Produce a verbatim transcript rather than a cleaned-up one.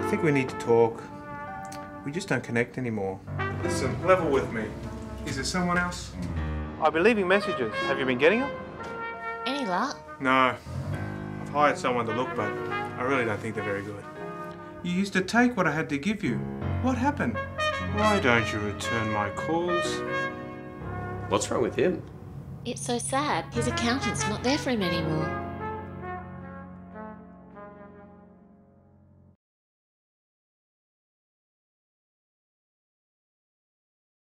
I think we need to talk. We just don't connect anymore. Listen, level with me. Is there someone else? I've been leaving messages. Have you been getting them? Any luck? No. I've hired someone to look, but I really don't think they're very good. You used to take what I had to give you. What happened? Why don't you return my calls? What's wrong with him? It's so sad. His accountant's not there for him anymore.